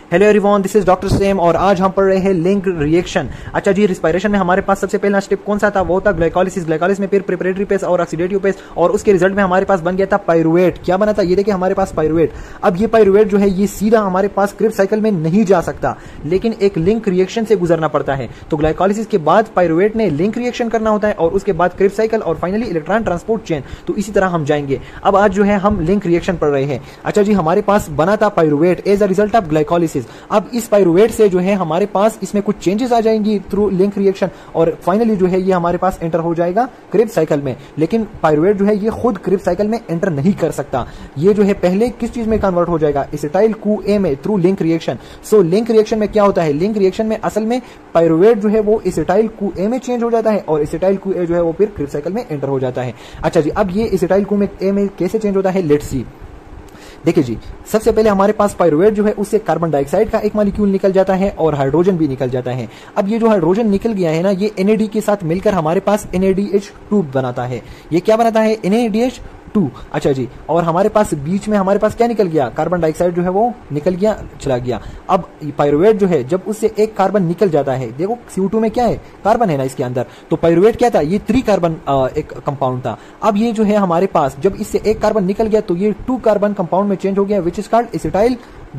Hello everyone, this is doctor Sam और आज हम पढ़ रहे हैं लिंक रिएक्शन। अच्छा जी, रिस्पायरेशन में हमारे पास सबसे पहला स्टेप कौन सा था? वो था ग्लाइकोलिसिस। ग्लाइकोलिसिस में फिर प्रिपरेटरी पेस और ऑक्सीडेटिव पेस और उसके रिजल्ट में हमारे पास बन गया था पाइरुवेट। क्या बना था? ये देखिए हमारे पास पाइरुवेट। अब ये पाइरुवेट जो है ये सीधा हमारे पास क्रिब्स साइकिल में नहीं जा सकता, लेकिन एक लिंक रिएक्शन से गुजरना पड़ता है। तो ग्लाइकोलिसिस के बाद पाइरुवेट ने लिंक रिएक्शन करना होता है और उसके बाद क्रिब्स साइकिल और फाइनली इलेक्ट्रॉन ट्रांसपोर्ट चेन। तो इसी तरह हम जाएंगे। अब आज जो है हम लिंक रिएक्शन पढ़ रहे हैं। अच्छा जी, हमारे पास बना था pyruvate as a result of glycolysis. अब इस पाइरुवेट से जो है हमारे पास इसमें कुछ चेंजेस आ जाएंगी थ्रू लिंक रिएक्शन और फाइनली जो है ये हमारे पास एंटर हो जाएगा क्रिब्स साइकिल में। लेकिन पाइरुवेट जो है ये खुद क्रिब्स साइकिल में एंटर नहीं कर सकता। ये जो है पहले किस चीज में कन्वर्ट हो जाएगा? एसिटाइल CoA में through link reaction. So link reaction में क्या होता है? लिंक रिएक्शन में असल में पाइरुवेट जो है वो एसिटाइल CoA में चेंज हो जाता है और एसिटाइल CoA जो है वो फिर क्रिब्स साइकिल में एंटर हो जाता है। अच्छा जी, अब ये एसिटाइल CoA में कैसे चेंज होता है? Let's see. देखिए जी, सबसे पहले हमारे पास पाइरुवेट जो है उससे कार्बन डाइऑक्साइड का एक मॉलिक्यूल निकल जाता है और हाइड्रोजन भी निकल जाता है। अब ये जो हाइड्रोजन निकल गया है ना, ये NAD के साथ मिलकर हमारे पास NADH2 बनाता है। ये क्या बनाता है? NADH2। अच्छा जी, और हमारे पास बीच में हमारे पास क्या निकल गया? कार्बन डाइऑक्साइड जो है वो निकल गया, चला गया। अब पाइरुवेट जो है जब उससे एक कार्बन निकल जाता है, देखो CO2 में क्या है? कार्बन है ना इसके अंदर। तो पाइरुवेट क्या था? ये 3 कार्बन एक कंपाउंड था। अब ये जो है हमारे पास जब इससे एक कार्बन निकल गया तो ये 2 कार्बन कंपाउंड में चेंज हो गया, which is called acetyl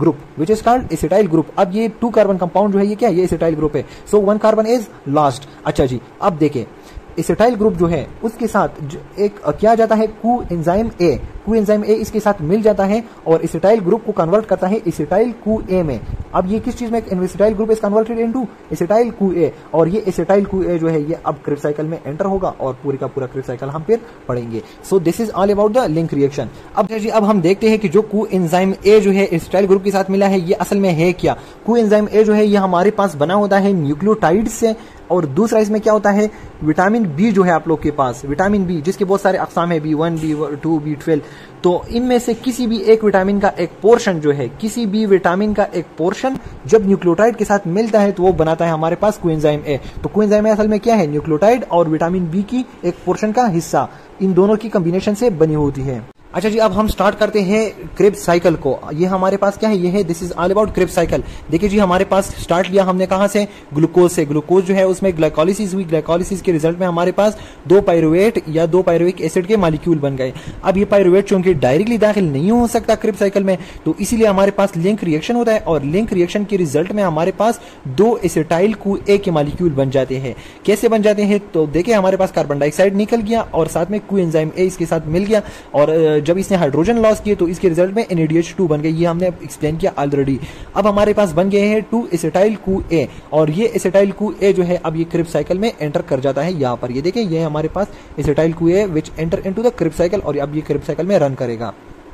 group. अब ये 2 कार्बन कंपाउंड जो है ये क्या है? ये एसिटाइल ग्रुप है। So 1 carbon is lost. अच्छा जी, अब देखें एसिटाइल ग्रुप जो है उसके साथ एक क्या जाता है? कोएंजाइम ए इसके साथ मिल जाता है और एसिटाइल ग्रुप को कन्वर्ट करता है एसिटाइल CoA में। अब ये किस चीज में? Acetyl group is converted into acetyl CoA और ये एसिटाइल CoA जो है ये अब क्रिब्स साइकिल में एंटर होगा और पूरी का पूरा क्रिब्स साइकिल हम फिर पढ़ेंगे। So this is all about the link reaction. अब हम देखते हैं कि जो कोएंजाइम ए जो है एसिटाइल ग्रुप के साथ मिला है ये असल में है क्या? कोएंजाइम ए जो है ये हमारे पास बना होता है न्यूक्लियोटाइड से और दूसरा इसमें क्या होता है? विटामिन बी जो है आप लोग के पास, विटामिन बी जिसके बहुत सारे अक़साम है, B1, B2, B12। तो इनमें से किसी भी एक विटामिन का एक पोर्शन जो है, किसी भी विटामिन का एक पोर्शन जब न्यूक्लियोटाइड के साथ मिलता है तो वो बनाता है हमारे पास कोएंजाइम ए। तो कोएंजाइम ए असल में क्या है? न्यूक्लियोटाइड और विटामिन बी की एक पोर्शन का हिस्सा, इन दोनों की कॉम्बिनेशन से बनी होती है। अच्छा जी, अब हम स्टार्ट करते हैं क्रिब्स साइकिल को। ये हमारे पास क्या है? ये है this is all about Krebs cycle. देखिए जी, हमारे पास स्टार्ट लिया हमने कहां से? ग्लूकोज से। ग्लूकोज जो है उसमें ग्लाइकोलिसिस हुई। ग्लाइकोलिसिस के रिजल्ट में हमारे पास 2 पाइरुवेट या 2 पाइरुविक एसिड के मॉलिक्यूल बन गए। अब ये पाइरुवेट चूंकि डायरेक्टली दाखिल नहीं हो सकता क्रिब्स साइकिल में, तो इसीलिए हमारे पास लिंक रिएक्शन होता है और लिंक रिएक्शन के रिजल्ट में हमारे पास 2 एसिटाइल CoA के मॉलिक्यूल बन जाते हैं। कैसे बन जाते हैं? तो देखिए हमारे पास कार्बन डाइऑक्साइड निकल गया और साथ में कोएंजाइम ए इसके साथ मिल गया और जब इसने हाइड्रोजन लॉस किए तो इसके रिजल्ट में NADH2 बन गए। ये हमने एक्सप्लेन किया ऑलरेडी। अब हमारे पास बन गए हैं 2 एसिटाइल CoA और ये एसिटाइल CoA जो है अब ये क्रिब्स साइकिल में एंटर कर जाता है। यहाँ पर ये देखें, ये हमारे पास acetyl CoA which enter into the Krebs cycle और अब ये क्रिब्स साइकिल में रन करेगा।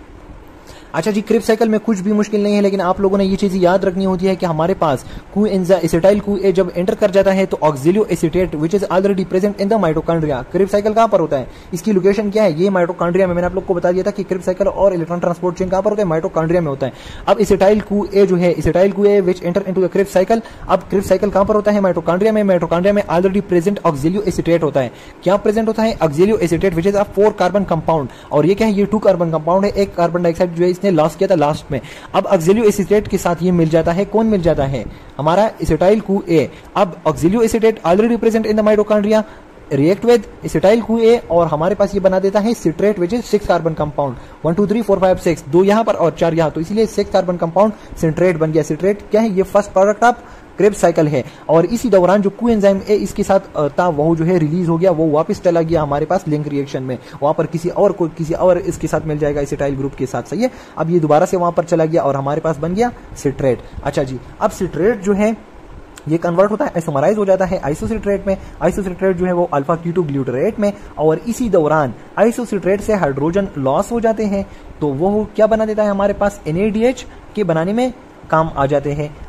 अच्छा जी, क्रिब्स साइकिल में कुछ भी मुश्किल नहीं है, लेकिन आप लोगों ने ये चीज याद रखनी होती है कि हमारे पास एसिटाइल CoA जब एंटर कर जाता है तो oxaloacetate which is already present in the mitochondria. Krebs cycle कहां पर होता है? इसकी लोकेशन क्या है? ये माइटोकॉन्ड्रिया में। मैंने आप लोग को बता दिया था कि क्रिब्स साइकिल और इलेक्ट्रॉन ट्रांसपोर्ट चेन कहां पर होता है? माइटोकॉन्ड्रिया में होता है। अब एसिटाइल CoA जो है, acetyl CoA which enter into the Krebs cycle. अब क्रिब्स साइकिल कहां पर होता है? माइटोकॉन्ड्रिया में। माइटोकॉन्ड्रिया में ऑलरेडी प्रेजेंट ऑक्सिलियो एसीटेट होता है। क्या प्रेजेंट होता है? Oxaloacetate which is a 4 carbon compound और ये क्या है? ये 2 कार्बन कंपाउंड है। एक कार्बन डाइऑक्साइड जो है इसने लॉस किया था लास्ट में। अब ऑक्सिलियो एसीटेट के साथ ये मिल जाता है। कौन मिल जाता है? हमारा एसिटाइल CoA। अब oxaloacetate already present in the mitochondria react with acetyl CoA और हमारे पास ये बना देता है citrate which is 6 carbon compound. 1 2 3 4 5 6, 2 यहां पर और 4 यहां, तो इसलिए 6 कार्बन कंपाउंड सिट्रेट बन गया। सिट्रेट क्या है? ये first product of Krebs cycle है और इसी दौरान जो कोएंजाइम ए इसके साथ था वो जो है रिलीज हो गया, वो वापस चला गया हमारे पास लिंक रिएक्शन में। वहां पर किसी और इसके साथ मिल जाएगा एसिटाइल ग्रुप के साथ। सही है, अब ये दोबारा से वहां पर चला गया और हमारे पास बन गया सिट्रेट। अच्छा जी, अब सिट्रेट जो है ये कन्वर्ट होता है, आइसोमराइज हो जाता है आइसोसिट्रेट में। आइसोसिट्रेट जो है वो अल्फा कीटो ग्लूटरेट में और इसी दौरान आइसोसिट्रेट से हाइड्रोजन लॉस हो जाते हैं तो वो क्या बना देता है? हमारे पास NADH के बनाने में काम आ जाते हैं।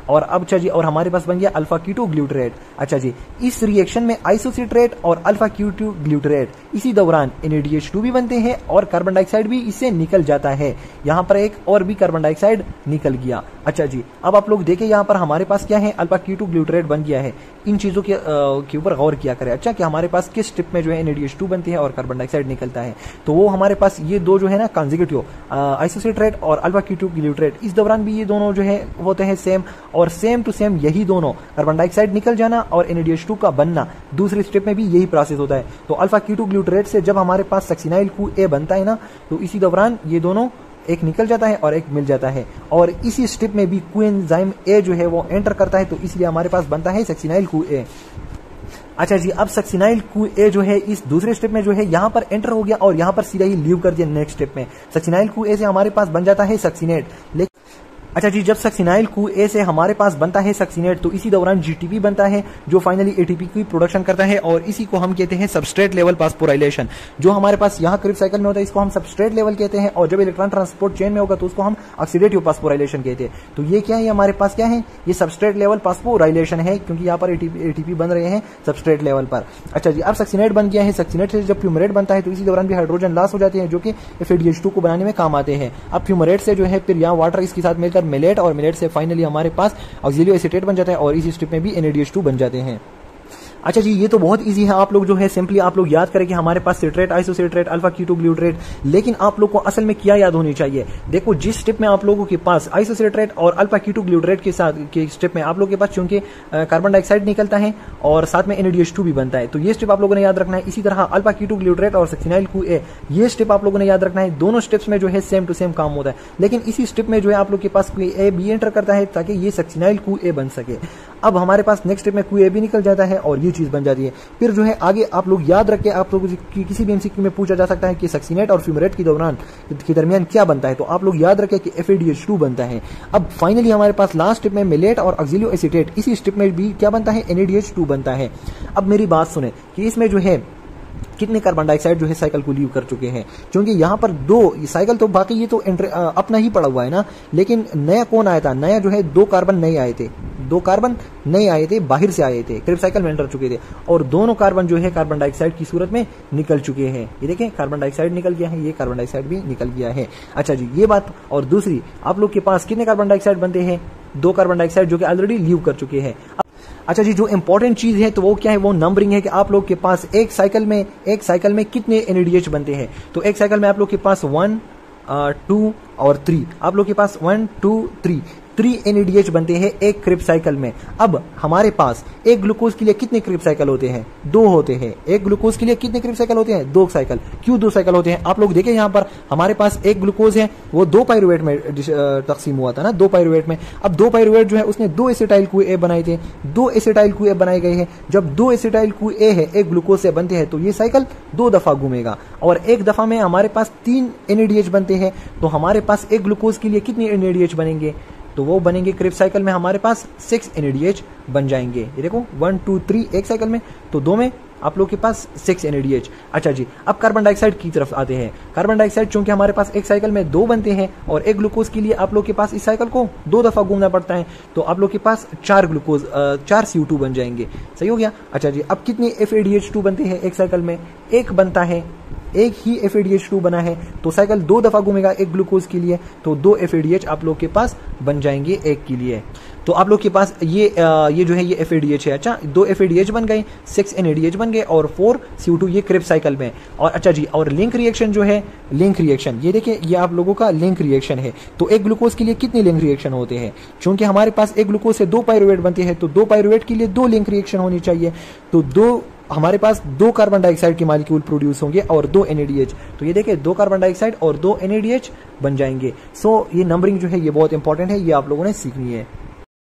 और अब अच्छा जी, और हमारे पास बन गया अल्फा कीटो ग्लूटरेट। अच्छा जी, इस रिएक्शन में आइसोसिट्रेट और अल्फा कीटो ग्लूटरेट इसी दौरान NADH2 भी बनते हैं और कार्बन डाइऑक्साइड भी इससे निकल जाता है। यहाँ पर एक और भी कार्बन डाइऑक्साइड निकल गया। अच्छा जी, अब आप लोग देखें यहाँ पर हमारे पास क्या है, अल्फा कीटो ग्लूटरेट बन गया है। इन चीजों के ऊपर गौर किया करें। अच्छा, कि हमारे पास किस स्टेप में जो है NADH2 बनती है और कार्बन डाइऑक्साइड निकलता है। तो वो हमारे पास ये दो जो है ना कंसेक्यूटिव आइसोसिट्रेट और अल्फा कीटो ग्लूटरेट, इस दौरान भी ये दोनों जो है होते हैं सेम, और सेम टू सेम यही दोनों कार्बन डाइऑक्साइड निकल जाना और NADH2 का बनना, दूसरे स्टेप में भी यही प्रोसेस होता है। तो अल्फा कीटो ग्लूटरेट से जब हमारे पास सक्सिनाइल CoA बनता है ना, तो इसी दौरान ये दोनों एक निकल जाता है और एक मिल जाता है, और इसी स्टेप में भी कोएंजाइम A जो है वो एंटर करता है, तो इसलिए हमारे पास बनता है सक्सिनाइल CoA। अच्छा जी, अब सक्सिनाइल CoA जो है इस दूसरे स्टेप में जो है यहाँ पर एंटर हो गया और यहाँ पर सीधा ही लीव कर दिया नेक्स्ट स्टेप में। सक्सिनाइल CoA से हमारे पास बन जाता है सक्सिनेट। लेकिन अच्छा जी, जब सक्सिनाइल CoA से हमारे पास बनता है सक्सिनेट, तो इसी दौरान GTP बनता है जो फाइनली ATP की प्रोडक्शन करता है, और इसी को हम कहते हैं सबस्ट्रेट लेवल फास्फोराइलेशन। जो हमारे पास यहाँ क्रिब साइकिल में होता है इसको हम सबस्ट्रेट लेवल कहते हैं, और जब इलेक्ट्रॉन ट्रांसपोर्ट चेन में होगा तो उसको हम ऑक्सीडेटिव फास्फोराइलेशन कहते हैं। तो ये क्या है, हमारे पास क्या है, ये सबस्ट्रेट लेवल फास्फोराइलेशन है, क्योंकि यहाँ पर ATP बन रहे हैं सबस्ट्रेट लेवल पर। अच्छा जी, अब सक्सिनेट बन गया है। सक्सिनेट से जब फ्यूमरेट बनता है तो इसी दौरान भी हाइड्रोजन लॉस हो जाते हैं, जो कि FADH2 को बनाने में काम आते हैं। अब फ्यूमरेट से जो है फिर यहाँ वाटर इसके साथ मिलकर मिलेट, और मिलेट से फाइनली हमारे पास ऑक्सिलियो एसीटेट बन जाता है, और इसी स्टेप में भी NADH2 बन जाते हैं। अच्छा जी, ये तो बहुत इजी है। आप लोग जो है सिंपली आप लोग याद करें कि हमारे पास citrate, isocitrate, alpha keto glutarate, लेकिन आप लोग को असल में क्या याद होनी चाहिए। देखो, जिस स्टेप में आप लोगों के पास आइसोसिट्रेट और अल्फा कीटो ग्लूटरेट के साथ के स्टेप में आप लोगों के पास चूंकि कार्बन डाइऑक्साइड निकलता है और साथ में NADH2 भी बनता है, तो ये स्टेप आप लोगों ने याद रखना है। इसी तरह अल्फा कीटो ग्लूटरेट और सक्सिनाइल CoA, ये स्टेप आप लोगों ने याद रखना है। दोनों स्टेप्स में जो है सेम टू सेम काम होता है, लेकिन इसी स्टेप में जो है आप लोग के पास CoA भी एंटर करता है ताकि ये सक्सिनाइल CoA बन सके। अब हमारे पास नेक्स्ट स्टेप में CoA भी निकल जाता है और ये चीज बन जाती है। फिर जो है आगे आप लोग याद रखें, आप लोग किसी भी MCQ में पूछा जा सकता है कि सक्सिनेट और फ्यूमरेट के दरमियान क्या बनता है, तो आप लोग याद रखें कि FADH2 बनता है। अब फाइनली हमारे पास लास्ट स्टेप में मिलेट और ऑक्सिलियो एसीटेट, इसी स्टेप में भी क्या बनता है, NADH2 बनता है। अब मेरी बात सुने कि इसमें जो है कितने कार्बन डाइऑक्साइड जो है साइकिल को लीव कर चुके हैं, क्योंकि यहाँ पर दो साइकिल तो बाकी ये तो अपना ही पड़ा हुआ है ना, लेकिन नया कौन आया था, नया जो है 2 कार्बन नए आए थे, 2 कार्बन नए आए थे, बाहर से आए थे, क्रिब साइकिल में एंटर चुके थे, और दोनों कार्बन जो है कार्बन डाइऑक्साइड की सूरत में निकल चुके हैं। ये देखें, कार्बन डाइऑक्साइड निकल गया है, ये कार्बन डाइऑक्साइड भी निकल गया है। अच्छा जी, ये बात। और दूसरी, आप लोग के पास कितने कार्बन डाइऑक्साइड बनते हैं, 2 कार्बन डाइऑक्साइड जो कि ऑलरेडी लीव कर चुके हैं। अच्छा जी, जो इंपॉर्टेंट चीज है तो वो क्या है, वो नंबरिंग है कि आप लोग के पास एक साइकिल में कितने NADH बनते हैं। तो एक साइकिल में आप लोग के पास 1, 2 और 3, आप लोग के पास 1, 2, 3 NADH बनते हैं एक क्रिब साइकिल में। अब हमारे पास एक ग्लूकोज के लिए कितने क्रिब साइकिल होते हैं, 2 होते हैं। एक ग्लूकोज के लिए कितने क्रिब साइकिल होते हैं, 2 साइकिल। क्यों 2 साइकिल होते हैं, आप लोग देखें यहाँ पर हमारे पास एक ग्लूकोज है, वो 2 पाइरुवेट में तकसीम हुआ था ना, 2 पाइरुवेट में। अब 2 पाइरुवेट जो है उसने 2 एसिटाइल CoA बनाए थे, 2 एसिटाइल CoA बनाए गए हैं। जब 2 एसिटाइल CoA है एक ग्लूकोज से बनते हैं तो ये साइकिल 2 दफा घूमेगा, और एक दफा में हमारे पास 3 NADH बनते हैं। तो हमारे पास एक ग्लूकोज के लिए कितने NADH बनेंगे, तो वो बनेंगे क्रिब साइकिल में हमारे पास 6 NADH बन जाएंगे। ये देखो 1, 2, 3 एक साइकिल में, तो 2 में आप लोग के पास 6 NADH। अच्छा जी, अब कार्बन डाइऑक्साइड की तरफ आते हैं। कार्बन डाइऑक्साइड चूंकि हमारे पास एक साइकिल में 2 बनते हैं और एक ग्लूकोज के लिए आप लोग के पास इस साइकिल को 2 दफा घूमना पड़ता है, तो आप लोग के पास 4 CO2 बन जाएंगे। सही हो गया। अच्छा जी, अब कितने FADH2 बनते हैं एक साइकिल में, एक बनता है, एक ही FADH2 बना है, तो साइकिल 2 दफा घूमेगा एक ग्लूकोज के लिए, तो 2 FADH आप लोग के पास बन जाएंगे एक के लिए। तो आप लोग के पास ये जो है ये FADH है। अच्छा, 2 FADH बन गए, 6 NADH बन गए और 4 CO2 ये क्रिब साइकिल में। और अच्छा जी, और लिंक रिएक्शन जो है, लिंक रिएक्शन ये देखिए, ये आप लोगों का लिंक रिएक्शन है। तो एक ग्लूकोज के लिए कितने लिंक रिएक्शन होते हैं, क्योंकि हमारे पास एक ग्लूकोज से 2 पाइरुवेट बनते हैं, तो 2 पाइरुवेट के लिए 2 लिंक रिएक्शन होनी चाहिए। तो हमारे पास 2 कार्बन डाइऑक्साइड के मॉलिक्यूल प्रोड्यूस होंगे और 2 NADH। तो ये देखिए 2 कार्बन डाइऑक्साइड और 2 NADH बन जाएंगे। सो ये नंबरिंग जो है ये बहुत इंपॉर्टेंट है, ये आप लोगों ने सीखनी है।